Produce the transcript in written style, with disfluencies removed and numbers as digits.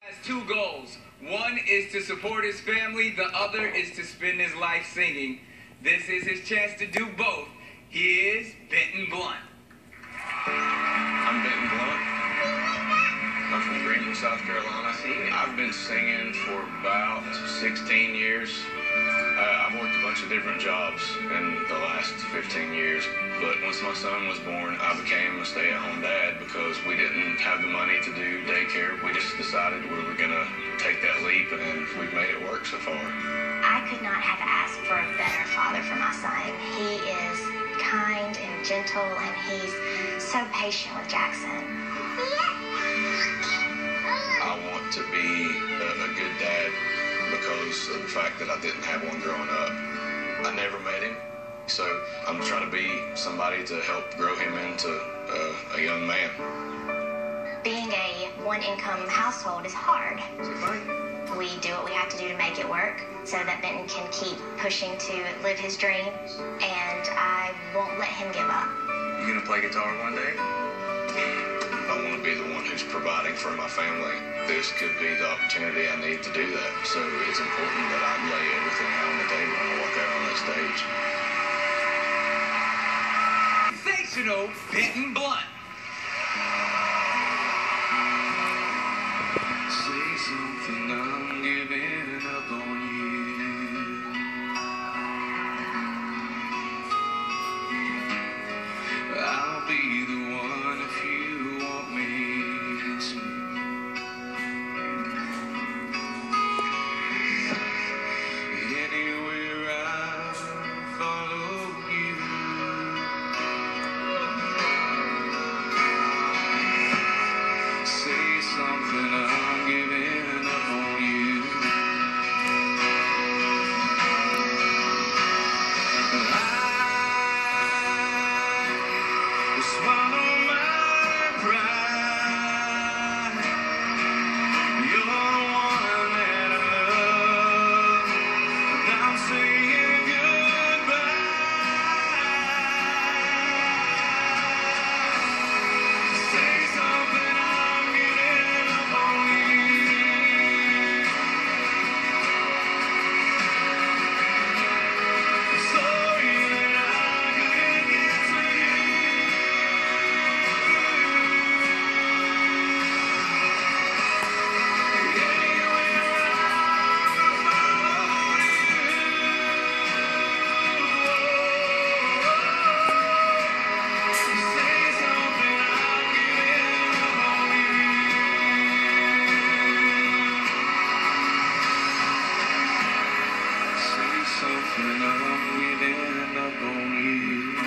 Has two goals. One is to support his family, the other is to spend his life singing. This is his chance to do both. He is Benton Blount. I'm Benton Blount. I'm from Greenville, South Carolina. I've been singing for about 16 years. I've worked a bunch of different jobs in the last 15 years, but once my son was born, I became a stay-at-home dad because we didn't have the money to do daycare. We just decided we were going to take that leap, and we've made it work so far. I could not have asked for a better father for my son. He is kind and gentle, and he's so patient with Jackson. I want to be a good dad because of the fact that I didn't have one growing up. I never met him, so I'm trying to be somebody to help grow him into a young man. Being a one-income household is hard. Is it funny? We do what we have to do to make it work so that Benton can keep pushing to live his dream, and I won't let him give up. You gonna play guitar one day? I want to be the one who's providing for my family. This could be the opportunity I need to do that. So it's important that I lay everything out on the table when I walk out on that stage. Sensational Benton Blount. Say something, I'm giving up on you. I'll be the one if you want me to. Anywhere I follow you. Say something, I'm giving up on you. I swallow my pride. You're the one that I love, and I'm saying goodbye. Say something, I'm giving up on you. Sorry that I couldn't get to you. Say something, I'm giving up on you.